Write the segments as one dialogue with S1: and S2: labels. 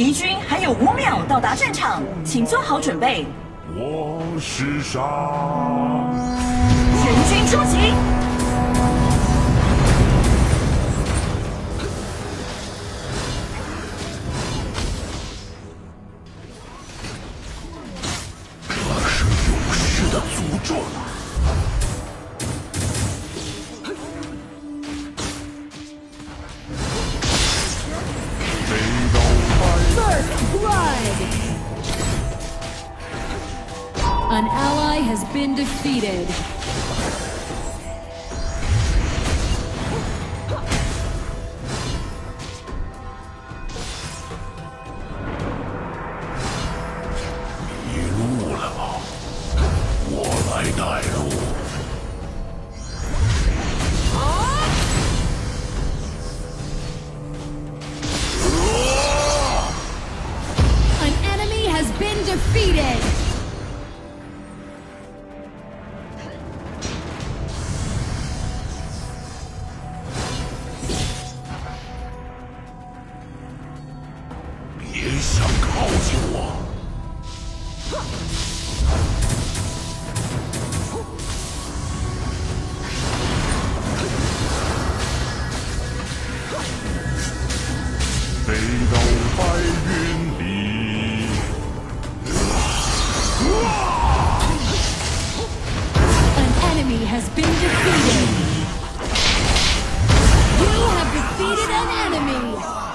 S1: 敌军还有5秒到达战场，请做好准备。
S2: 我是杀。
S1: 全军出击！
S2: 这是勇士的诅咒。
S3: First blood! An ally has been defeated. An enemy has been defeated. An enemy has been defeated. You have defeated an enemy.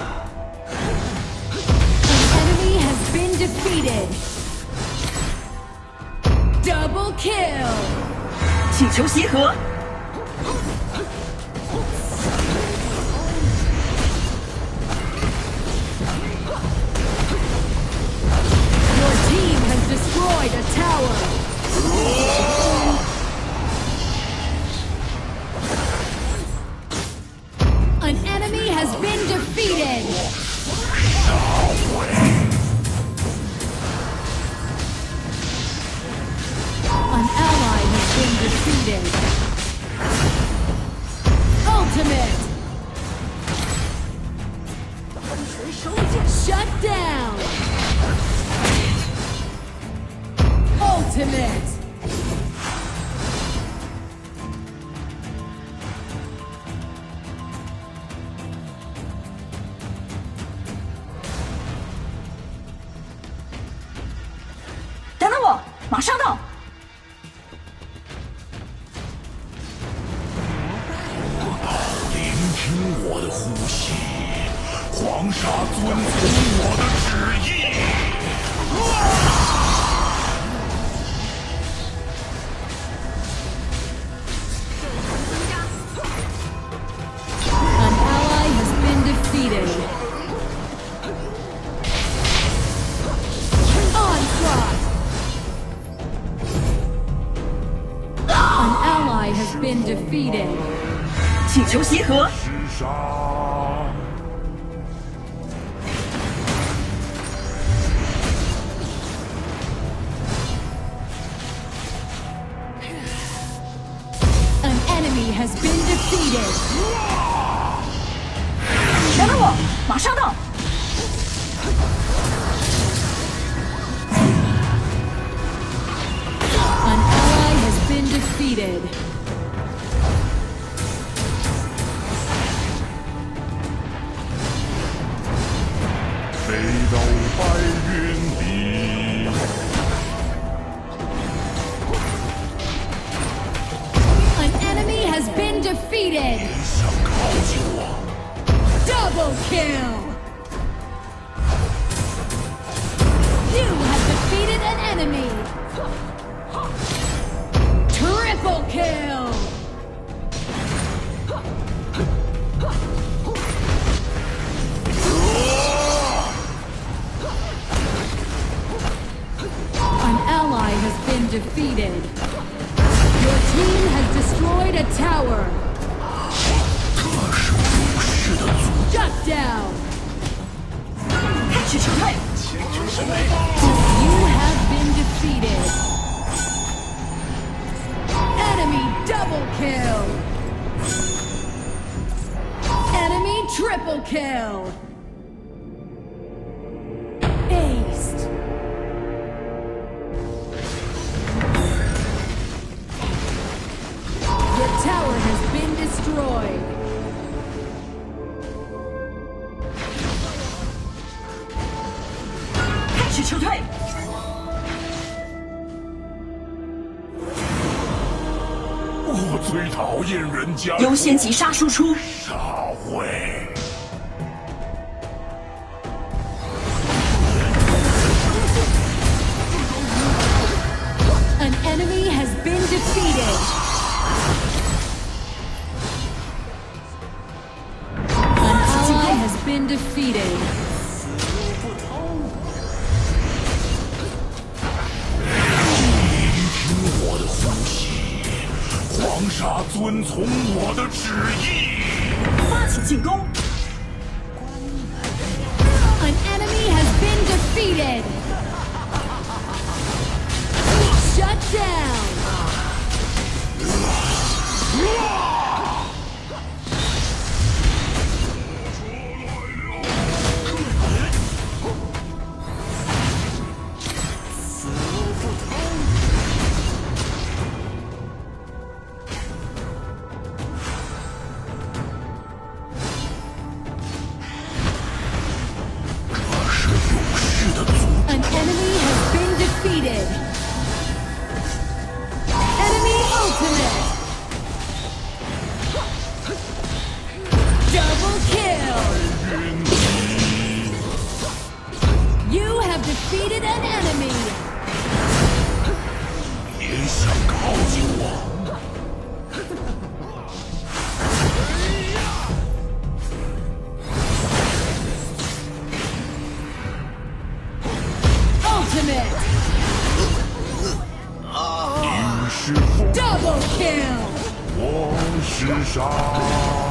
S3: An enemy has been defeated. Double kill.
S1: 请求协和。
S3: Destroyed a tower! An enemy has been defeated! An ally has been defeated! Ultimate! Shut down! Ultimate!
S1: 等等我，马上到。
S2: 聆听我的呼吸，狂沙遵从我的旨意。
S3: An ally has been defeated. Onslaught! An ally has been defeated.
S1: 请求协和。
S2: 是杀。
S3: An enemy has been defeated.
S1: 等等我，马上到。
S3: An ally has been defeated. An enemy has been defeated. Double kill. You have defeated an enemy. Triple kill. An ally has been defeated. Your team has destroyed a tower. Shut down.
S1: 开始撤退。
S3: You have been defeated. Enemy double kill. Enemy triple kill.
S1: 时撤退。
S2: 我最讨厌人家
S1: 优先击杀输出。
S2: 杀会。
S3: An enemy has been defeated. An ally has been defeated.
S2: 聆听我的呼吸，黄沙遵从我的旨意。
S1: 发起进攻。
S3: An enemy has been defeated. Shut down. An enemy has been defeated. Enemy ultimate. Double kill. You have defeated an enemy.
S2: 别想靠近我！
S3: Ultimate.
S2: 你是风，
S3: Double kill.
S2: 我是沙。